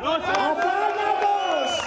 Αθάνατος!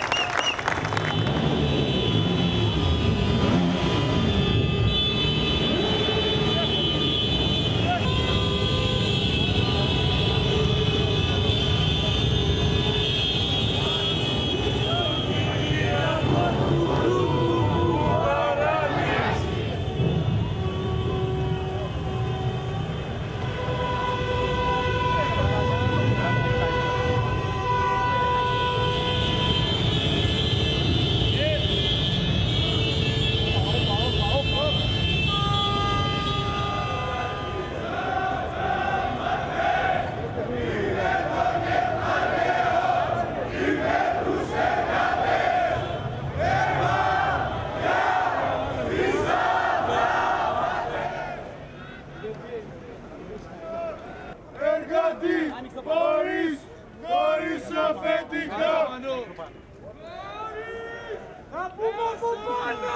Εργάτη, χωρίς αφεντικά. Να πούμε από πάνω.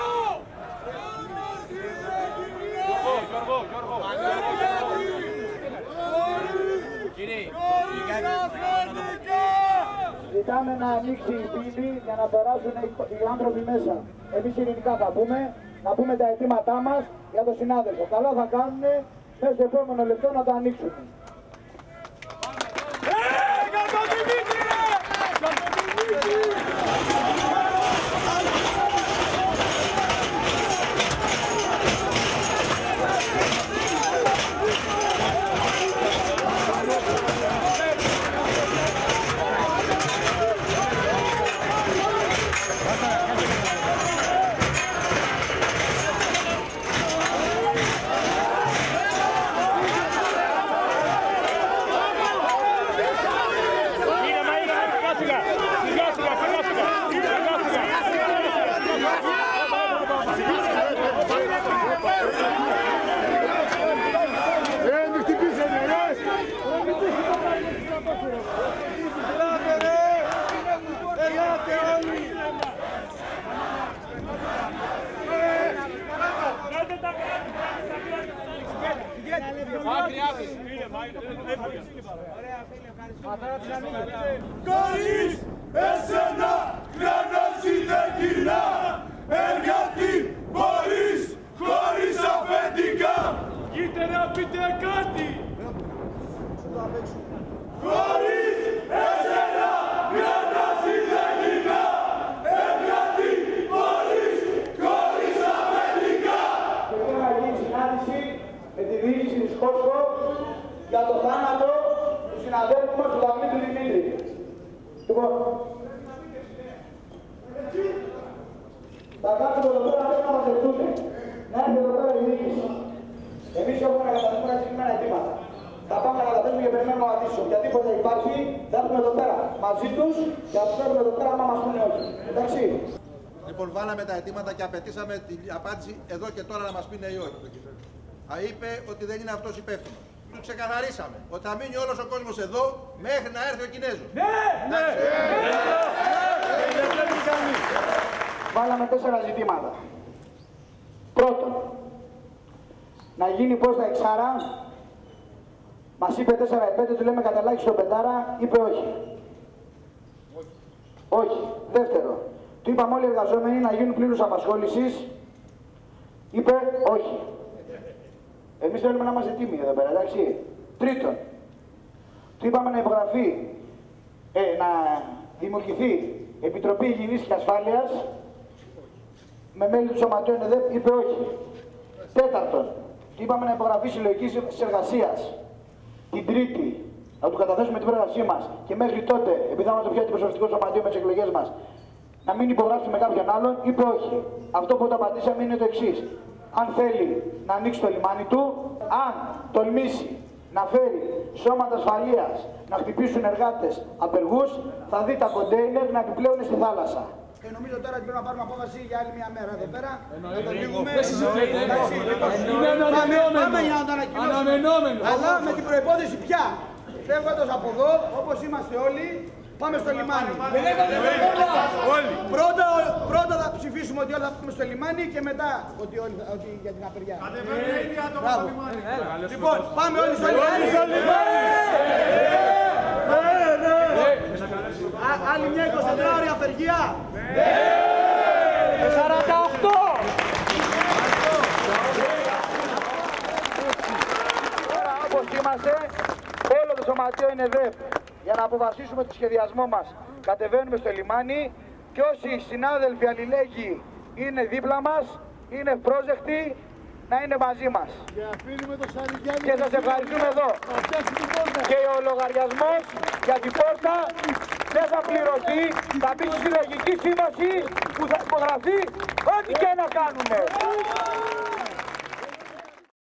Ζητάμε να ανοίξει η πύλη για να περάσουν οι άνθρωποι μέσα. Εμείς ειρηνικά θα πούμε, να πούμε τα αιτήματά μας για τον συνάδελφο. Καλά θα κάνουν μέσα στο επόμενο λεπτό να τα ανοίξουν. Χωρίς εσένα γρανάζει δεν κυλά. Εργάτη, χωρίς αφεντικά. Κοίτα να πείτε κάτι. Χωρίς εσένα γρανάζει δεν κυλά. Εργάτη, χωρίς αφεντικά. Και θέλω να γίνει συνάντηση με τη διοίκηση της Κόσκο για το θάνατο του συναδέλφου μας του Δαμήτρου Δημήτρη. Λοιπόν, θα κάτσουμε εδώ πέρα να μας ευθούν. Να έρθει εδώ πέρα η διοίκηση. Εμείς έχουμε να καταθέσουμε συγκεκριμένα αιτήματα. Θα πάμε να καταθέσουμε και περιμένουμε να αντίσουμε. Οποιαδήποτε υπάρχει, θα έρθουμε εδώ πέρα μαζί τους και θα τους φέρουμε εδώ πέρα άμα μας πούνε όχι. Εντάξει. Λοιπόν, βάλαμε τα αιτήματα και απαιτήσαμε την απάντηση εδώ και τώρα να μας πει ναι ή όχι. Είπε ότι δεν είναι αυτός υπεύθυνος. Του ξεκαθαρίσαμε ότι θα μείνει όλος ο κόσμος εδώ μέχρι να έρθει ο Κινέζος. Ναι! Βάλαμε 4 ζητήματα. Πρώτον, να γίνει πώς τα εξάρα. Μας είπε 4-5, του λέμε καταλάχιστο πεντάρα, είπε όχι. Όχι. Δεύτερο, του είπαμε όλοι οι εργαζόμενοι να γίνουν πλήρους απασχόλησης, είπε όχι. Εμείς θέλουμε να είμαστε τίμοι εδώ πέρα, εντάξει. Τρίτον, του είπαμε να υπογραφεί, να δημιουργηθεί Επιτροπή Υγιεινής και Ασφάλειας με μέλη του Σωματείου ΕΝΕΔΕΠ, είπε όχι. Τέταρτον, του είπαμε να υπογραφεί συλλογική εργασίας την Τρίτη, να του καταθέσουμε την πρότασή μας και μέχρι τότε, επειδή θα είμαστε πιο αντιπροσωπευτικό σωματείο με τις εκλογές μας, να μην υπογράψει με κάποιον άλλον, είπε όχι. Αυτό που το απαντήσαμε είναι το εξής. Αν θέλει να ανοίξει το λιμάνι του, αν τολμήσει να φέρει σώματα ασφαλείας, να χτυπήσουν εργάτες απεργούς, θα δει τα κοντέινερ να επιπλέουν στη θάλασσα. Και νομίζω τώρα ότι πρέπει να πάρουμε απόφαση για άλλη μια μέρα εδώ πέρα. Να το λύγουμε. Είναι αναμενόμενο. Αλλά με την προϋπόθεση πια. Φεύγοντας από εδώ, όπως είμαστε όλοι, πάμε στο λιμάνι. Πρώτα θα ψηφίσουμε ότι όλοι θα πάμε στο λιμάνι και μετά ότι για την απεργία. Λοιπόν, πάμε όλοι στο λιμάνι. Παιδιά! Ναι! 48! Τώρα όπως είμαστε, όλο το σωματείο είναι ΔΕΠ. Για να αποφασίσουμε το σχεδιασμό μας. Κατεβαίνουμε στο λιμάνι και όσοι συνάδελφοι αλληλέγγυοι είναι δίπλα μας, είναι πρόσδεκτοι να είναι μαζί μας. Και σας ευχαριστούμε εδώ. Και ο λογαριασμός για την πόρτα δεν θα πληρωθεί, θα μπει στη συλλογική σύμβαση που θα υπογραφεί ό,τι και να κάνουμε.